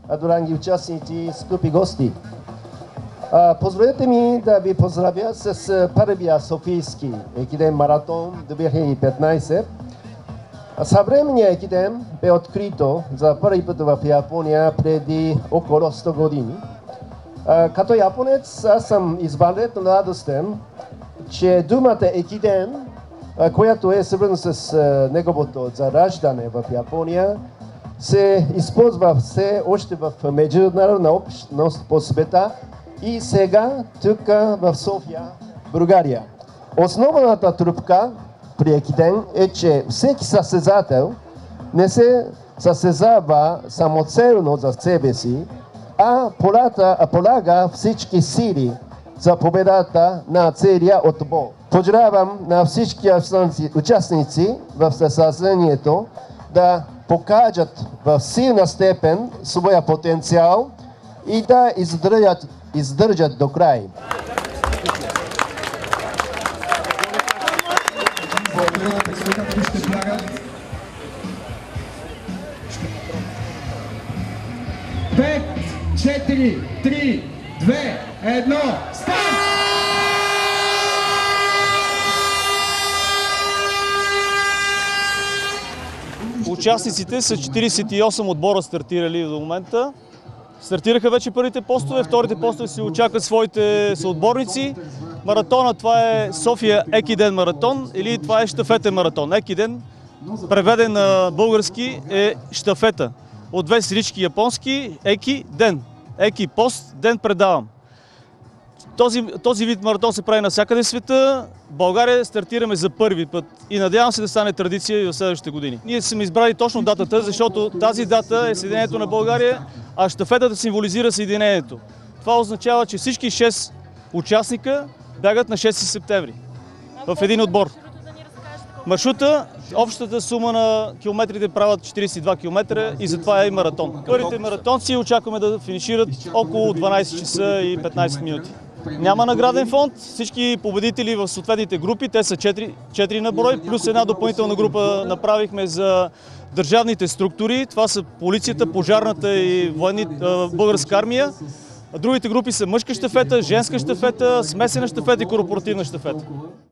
дороги участници, скъпи гости! Позволете ми да ви поздравя с първия Софийски екиден маратон 2015. Съвременният екиден бе открито за първи път в Япония преди около 100 години. Като японец аз съм извънредно радостен, че думата екиден, която е свързана с неговото зараждане в Япония, се използва все още в международна общност по света и сега тук в София, България. Основната тръпка при екиден е, че всеки състезател не се състезава самоцелно за себе си, а полага всички сили за победата на целия отбор. Поздравявам на всички участници в състезанието да покажат в силна степен своя потенциал и да издържат до край. Пет, 4, 3, 2, 1, старт! Участниците са 48 отбора стартирали до момента. Стартираха вече първите постове, вторите постове си очакват своите съотборници. Маратона, това е София Екиден маратон или това е щафетен маратон. Екиден, преведен на български, е щафета. От две срички японски, еки ден. Еки пост, ден предавам. Този вид маратон се прави навсякъде в света. В България стартираме за първи път и надявам се да стане традиция и в следващите години. Ние сме избрали точно датата, защото тази дата е Съединението на България, а щафетата символизира Съединението. Това означава, че всички 6 участника бягат на 6 септември в един отбор. Маршрута, общата сума на километрите правят 42 км и затова е и маратон. Първите маратонци очакваме да финишират около 12 часа и 15 минути. Няма награден фонд, всички победители в съответните групи, те са 4 на брой, плюс една допълнителна група направихме за държавните структури, това са полицията, пожарната и българска армия. Другите групи са мъжка щафета, женска щафета, смесена щафета и корпоративна щафета.